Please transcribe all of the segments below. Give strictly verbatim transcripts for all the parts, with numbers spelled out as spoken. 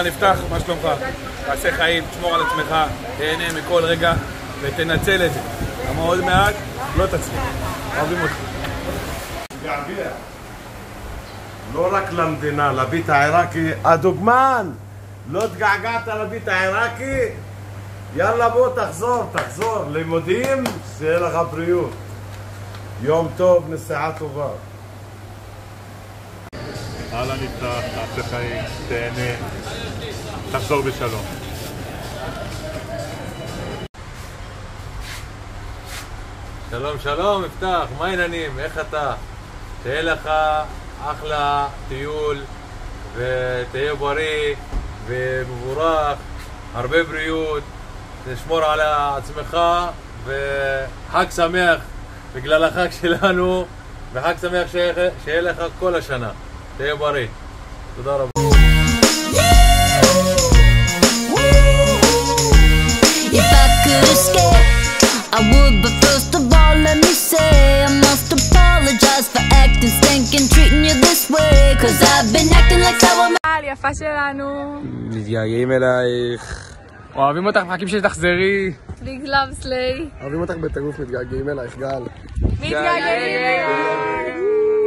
אהלן נפתח, מה שלומך? תעשה חיים, תשמור על עצמך, תהנה מכל רגע ותנצל את זה. למה עוד מעט לא תצליח. אוהבים אותך. געגע. לא רק למדינה, לביט העיראקי, הדוגמן! לא תגעגעת לביט העיראקי? יאללה בוא תחזור, תחזור. לימודים, שיהיה לך בריאות. יום טוב, נסיעה טובה. אהלן נפתח, תעשה חיים, תהנה, תחזור בשלום. שלום שלום, נפתח, מה העניינים? איך אתה? תהיה לך אחלה טיול ותהיה בריא ומבורך, הרבה בריאות, תשמור על עצמך וחג שמח בגלל החג שלנו, וחג שמח שיהיה לך כל השנה. תהיה בריא. תודה רבה. If I could escape, I would, but first of all let me say I must apologize for acting stinking, treating you this way, cause I've been acting like sour. יפה שלנו. מתגעגעים אלייך. אוהבים אותך, מחכים שתחזרי. ביג לאב סליי. אוהבים אותך בטירוף, מתגעגעים אלייך, גל. מתגעגעים אלייך.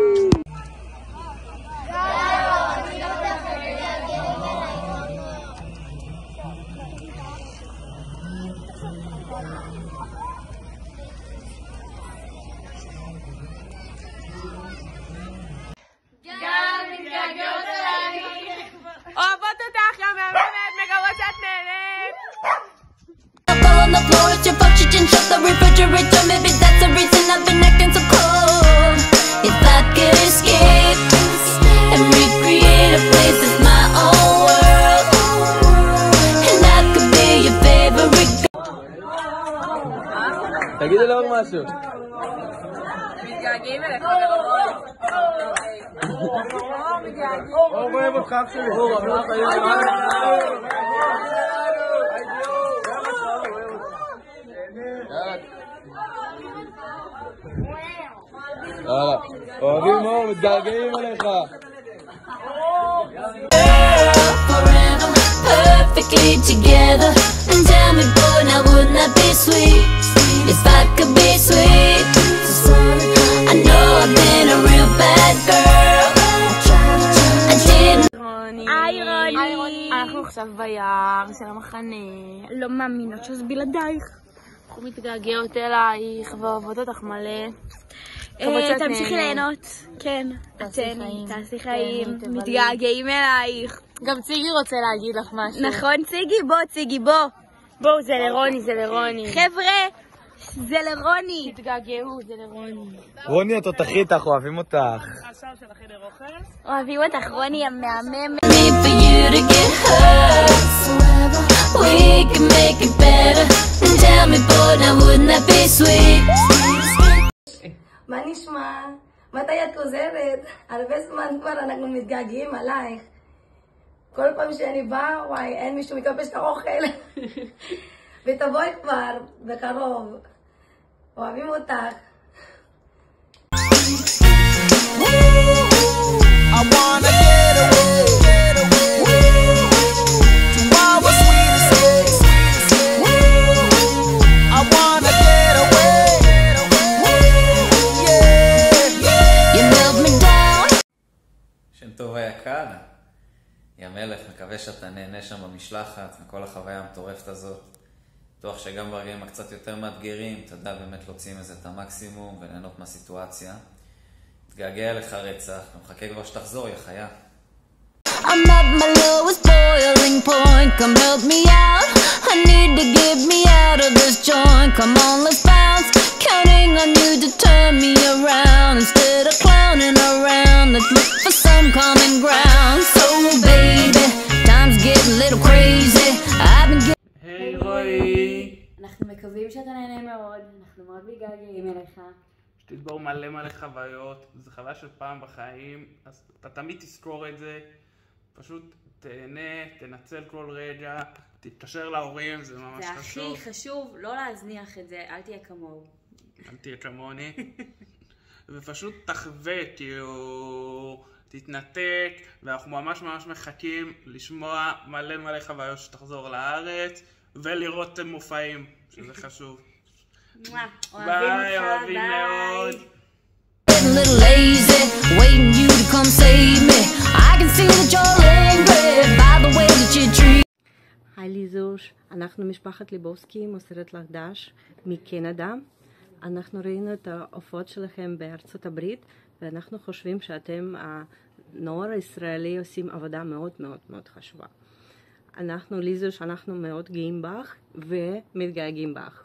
אוהבות אותך, יא מהממת, מקוות שאת נהנית. Fell on the floor, it's your fault, you didn't shut the refrigerator. Maybe that's the reason I've been acting so cold. If I could escape and recreate a place that's my own world, and I could be your favorite girl. תגידי לו עוד משהו. מתגעגעים אליך ברמות. אור אוהב אותך אח שלי. אור אוהב אותך. אוהבים אור, מתגעגעים אליך. Forever, perfectly together. And tell me, boy, now wouldn't that be sweet? If I could be sweet. I know I've been a real bad girl. I didn't. היי רוני. אנחנו עכשיו ביער של המחנה. לא מאמינות שזה בלעדייך. אנחנו מתגעגעות אלייך ואוהבות אותך מלא. תמשיכי ליהנות. כן. אתן. תעשי חיים. מתגעגעים אלייך. גם ציגי רוצה להגיד לך משהו. נכון ציגי? בוא ציגי בוא. בואו, זה לרוני, זה לרוני. חבר'ה, זה לרוני. תתגעגעו, זה לרוני. רוני, אתה תחית, אנחנו אוהבים אותך. אוהבים אותך רוני המהממת. Me for you to get hurt. We can make it better. And tell me, boy, now wouldn't that be sweet? מה נשמע? מתי את חוזרת? הרבה זמן כבר אנחנו מתגעגעים עלייך. כל פעם שאני באה, וואי, אין מישהו מקפש את האוכל. ותבואי כבר, בקרוב. אוהבים אותך. I wanna get away, get away to our sweet escape. I wanna get away, yeah, yeah. You held me down. שם טוב היקר, יא מלך, מקווה שאתה נהנה שם במשלחת מכל החוויה המטורפת הזאת. בטוח שגם ברגעים הקצת יותר מאתגרים, אתה יודע באמת להוציא מזה את המקסימום וליהנות מהסיטואציה. תגעגע לך רצח, ומחכה כבר שתחזור, יא חיה. I'm at my lowest boiling point, come help me out. I need to get me out of this joint, come on let's bounce. Counting on you to turn me around, instead of clowning around, let's look for some common ground. So baby, time's getting a little crazy, I've been getting... היי רועי. אנחנו מקווים שאתה נהנה מאוד, אנחנו מאוד מתגעגעים אליך. שתצבור מלא מלא חוויות, זו חוויה של פעם בחיים, אז אתה תמיד תזכור את זה, פשוט תהנה, תנצל כל רגע, תתקשר להורים, זה ממש חשוב. זה הכי חשוב, לא להזניח את זה, אל תהיה כמוהו. אל תהיה כמוני. ופשוט תחווה, כאילו, תתנתק, ואנחנו ממש ממש מחכים לשמוע מלא מלא חוויות שתחזור לארץ, ולראות מופעים, שזה חשוב. ביי, אוהבים מאוד. Getting a little lazy, waiting you to come save me. I can see that you're angry by the way that you treat. היי ליזוש, אנחנו משפחת ליבובסקי, מוסרת לך דש מקנדה. אנחנו ראינו את ההופעות שלכם בארצות הברית, ואנחנו חושבים שאתם, הנוער הישראלי, עושים עבודה מאוד מאוד מאוד חשובה. אנחנו ליזוש, אנחנו מאוד גאים בך ומתגעגעים בך.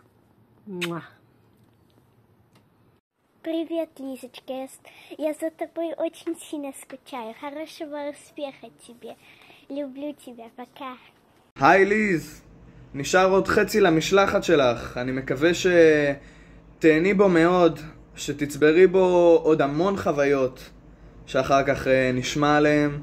Привет, Лизочка. Я за тобой очень сильно скучаю. Хорошего успеха тебе. Люблю тебя. Пока. היי ליז, נשאר עוד חצי למשלחת שלך. אני מקווה שתהני בו מאוד, שתצברי בו עוד המון חוויות שאחר כך נשמע עליהם.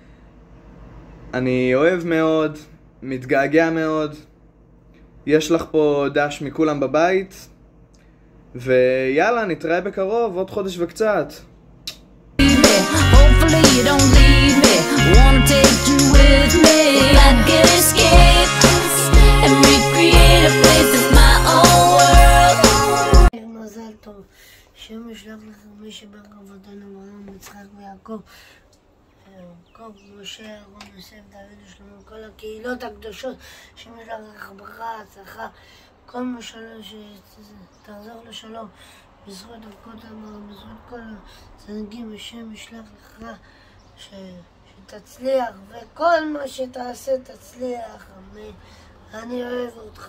אני אוהב מאוד, מתגעגע מאוד. יש לך פה דש מכולם בבית, ויאללה, נתראה בקרוב, עוד חודש וקצת. Hopefully you don't leave me. Wanna take you with me. I can escape and recreate a place that's my own world. מזל טוב, שם ישלח לכם מי שברך אבותינו אברהם, יצחק ויעקב, יעקב, משה, אהרון, יוסף, דוד ושלמה, כל הקהילות הקדושות, שם ישלח לך ברכה, הצלחה, כל מה שלום שתחזור לשלום, בזכות דרכות המראה, בזכות כל הצדיקים, השם ישלח לך ש... שתצליח, וכל מה שתעשה תצליח, אמן. אני אוהב אותך.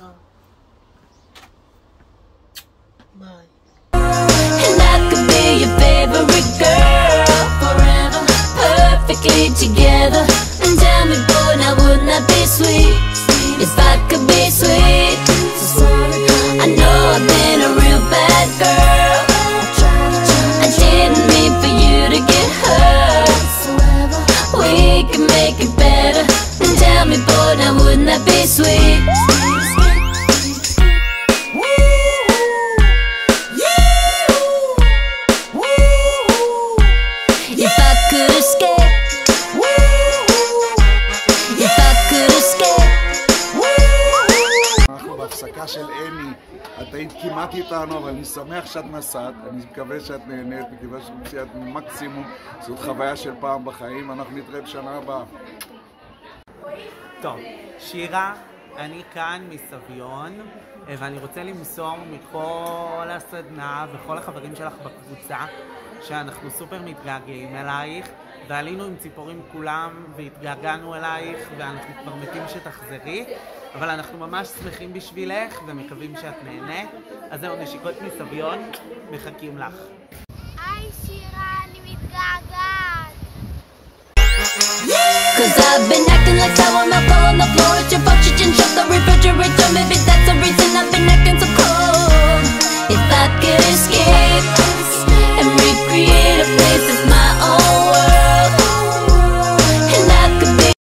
ביי. And I could be your favorite girl forever, perfectly together. And tell me, boy, now wouldn't that be sweet? If I could be sweet. I know I've been a real bad girl. I didn't mean for you to get hurt. We can make it better. And tell me, boy, now wouldn't that be sweet? If I could escape, if I could escape. אנחנו בהפסקה של אמי, את היית כמעט איתנו, אבל אני שמח שאת נסעת, אני מקווה שאת נהנית, מקווה שאת מציאת מקסימום, זאת חוויה של פעם בחיים, אנחנו נתראה בשנה הבאה. טוב, שירה, אני כאן מסביון, ואני רוצה למסור מכל הסדנה וכל החברים שלך בקבוצה שאנחנו סופר מתגעגעים אלייך, ועלינו עם ציפורים כולם והתגעגענו אלייך, ואנחנו כבר מתים שתחזרי, אבל אנחנו ממש שמחים בשבילך ומקווים שאת נהנית. אז זהו, נשיקות מסביון, מחכים לך. היי שירה, אני מתגעגעת. Cause I've been acting like I